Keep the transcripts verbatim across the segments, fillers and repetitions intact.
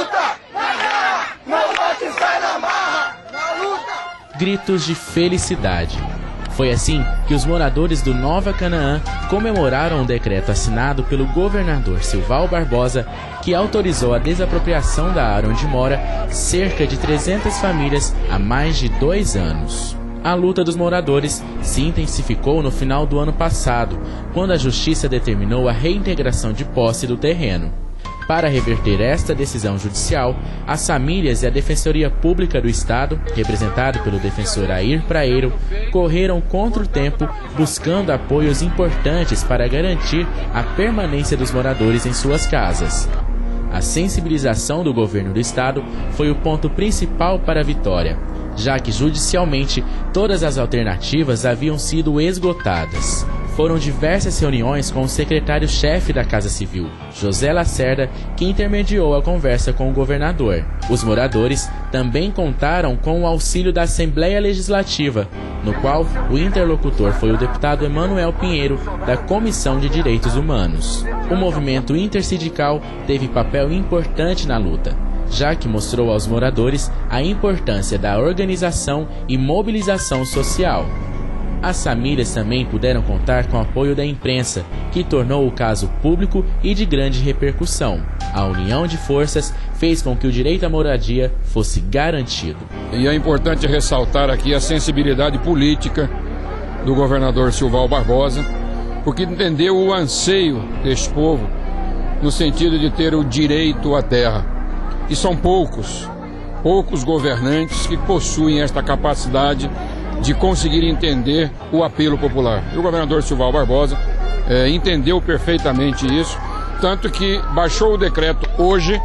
luta, na guerra, não bate, sai na marra, na luta. Gritos de felicidade. Foi assim que os moradores do Nova Canaã comemoraram um decreto assinado pelo governador Silval Barbosa, que autorizou a desapropriação da área onde mora cerca de trezentas famílias há mais de dois anos. A luta dos moradores se intensificou no final do ano passado, quando a Justiça determinou a reintegração de posse do terreno. Para reverter esta decisão judicial, as famílias e a Defensoria Pública do Estado, representado pelo defensor Air Praeiro, correram contra o tempo, buscando apoios importantes para garantir a permanência dos moradores em suas casas. A sensibilização do governo do Estado foi o ponto principal para a vitória, já que judicialmente todas as alternativas haviam sido esgotadas. Foram diversas reuniões com o secretário-chefe da Casa Civil, José Lacerda, que intermediou a conversa com o governador. Os moradores também contaram com o auxílio da Assembleia Legislativa, no qual o interlocutor foi o deputado Emanuel Pinheiro, da Comissão de Direitos Humanos. O movimento intersindical teve papel importante na luta, já que mostrou aos moradores a importância da organização e mobilização social. As famílias também puderam contar com o apoio da imprensa, que tornou o caso público e de grande repercussão. A união de forças fez com que o direito à moradia fosse garantido. E é importante ressaltar aqui a sensibilidade política do governador Silval Barbosa, porque entendeu o anseio deste povo no sentido de ter o direito à terra. E são poucos, poucos governantes que possuem esta capacidade de conseguir entender o apelo popular. E o governador Silval Barbosa é, entendeu perfeitamente isso, tanto que baixou o decreto hoje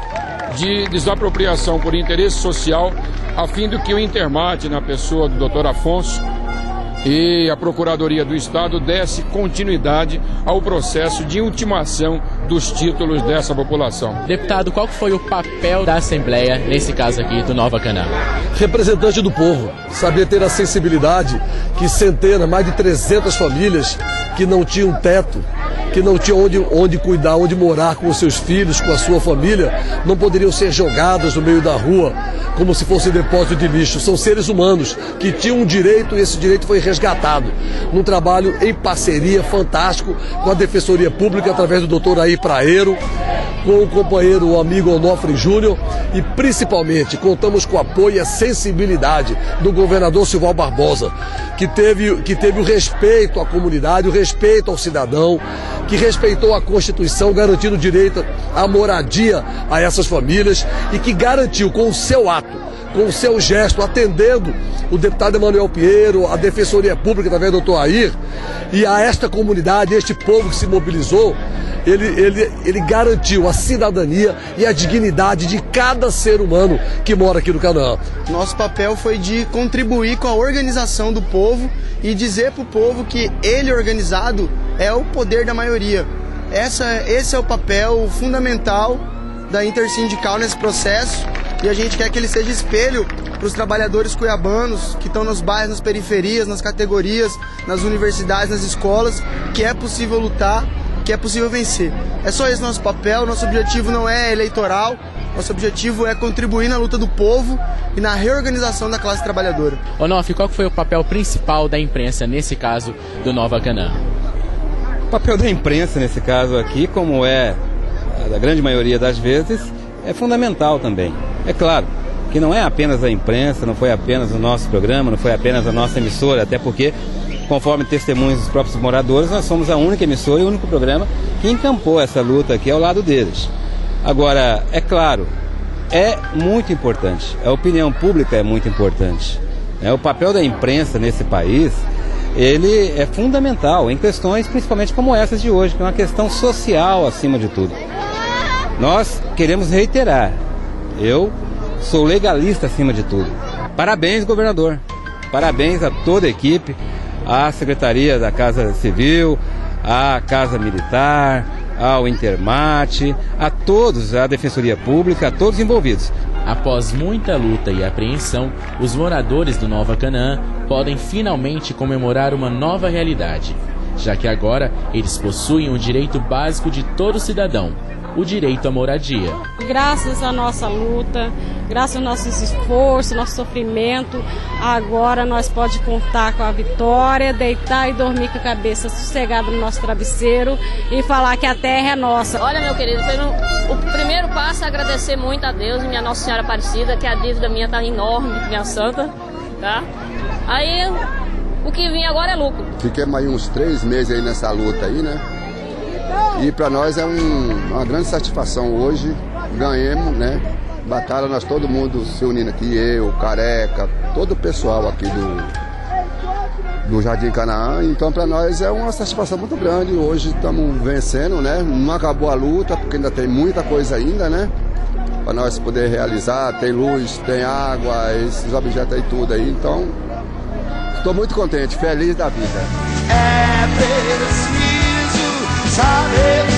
de desapropriação por interesse social, a fim de que o Intermate, na pessoa do doutor Afonso, e a Procuradoria do Estado desse continuidade ao processo de ultimação dos títulos dessa população. Deputado, qual foi o papel da Assembleia, nesse caso aqui, do Nova Canaã? Representante do povo, saber ter a sensibilidade que centenas, mais de trezentas famílias que não tinham teto, que não tinham onde, onde cuidar, onde morar com os seus filhos, com a sua família, não poderiam ser jogadas no meio da rua como se fosse depósito de lixo. São seres humanos que tinham um direito e esse direito foi resgatado num trabalho em parceria fantástico com a Defensoria Pública através do doutor Air Praeiro, com o companheiro, o amigo Onofre Júnior, e principalmente contamos com o apoio e a sensibilidade do governador Silval Barbosa, que teve, que teve o respeito à comunidade, o respeito ao cidadão, que respeitou a Constituição, garantindo o direito à moradia a essas famílias e que garantiu com o seu ato, com o seu gesto, atendendo o deputado Emanuel Pinheiro, a Defensoria Pública, através do doutor Air, e a esta comunidade, este povo que se mobilizou, ele, ele, ele garantiu a cidadania e a dignidade de cada ser humano que mora aqui no Canaã. Nosso papel foi de contribuir com a organização do povo e dizer para o povo que ele organizado é o poder da maioria. Essa, esse é o papel fundamental da Intersindical nesse processo, e a gente quer que ele seja espelho para os trabalhadores cuiabanos que estão nos bairros, nas periferias, nas categorias, nas universidades, nas escolas, que é possível lutar, que é possível vencer. É só esse nosso papel, nosso objetivo não é eleitoral, nosso objetivo é contribuir na luta do povo e na reorganização da classe trabalhadora. Onofre, qual foi o papel principal da imprensa nesse caso do Nova Canaã? O papel da imprensa nesse caso aqui, como é a grande maioria das vezes, é fundamental também. É claro que não é apenas a imprensa, não foi apenas o nosso programa, não foi apenas a nossa emissora, até porque, conforme testemunhos dos próprios moradores, nós somos a única emissora e o único programa que encampou essa luta aqui ao lado deles. Agora, é claro, é muito importante, a opinião pública é muito importante. É, o papel da imprensa nesse país, ele é fundamental em questões principalmente como essas de hoje, que é uma questão social acima de tudo. Nós queremos reiterar, eu sou legalista acima de tudo. Parabéns, governador. Parabéns a toda a equipe, à Secretaria da Casa Civil, à Casa Militar, ao Intermate, a todos, à Defensoria Pública, a todos envolvidos. Após muita luta e apreensão, os moradores do Nova Canaã podem finalmente comemorar uma nova realidade, já que agora eles possuem um direito básico de todo cidadão, o direito à moradia. Graças à nossa luta, graças ao nosso esforço, nosso sofrimento, agora nós podemos contar com a vitória, deitar e dormir com a cabeça sossegada no nosso travesseiro e falar que a terra é nossa. Olha, meu querido, o primeiro passo é agradecer muito a Deus e minha Nossa Senhora Aparecida, que a dívida minha está enorme, minha santa, tá? Aí, o que vem agora é lucro. Fiquemos aí uns três meses aí nessa luta aí, né? E para nós é um, uma grande satisfação hoje, ganhemos, né? Batalha, nós todo mundo se unindo aqui, eu, Careca, todo o pessoal aqui do, do Jardim Canaã. Então para nós é uma satisfação muito grande, hoje estamos vencendo, né? Não acabou a luta, porque ainda tem muita coisa ainda, né? Para nós poder realizar, tem luz, tem água, esses objetos aí tudo aí, então estou muito contente, feliz da vida. É preciso saber